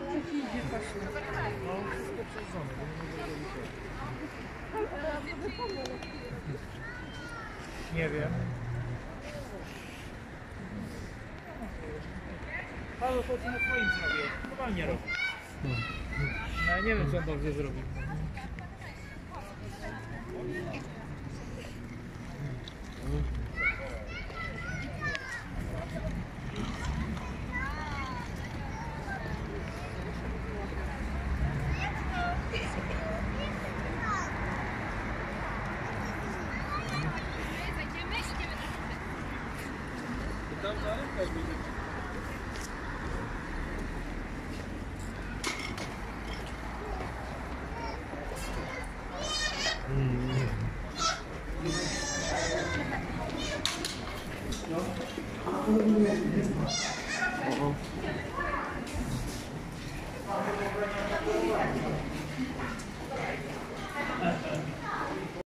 Idzie właśnie. No, wszystko przez żonę, bo nie mogę robić. Nie wiem. Halo, to ci na swoim zrobię. Normalnie robię. No, ja nie wiem, co on dobrze zrobił. Tam na rękach będzie. No.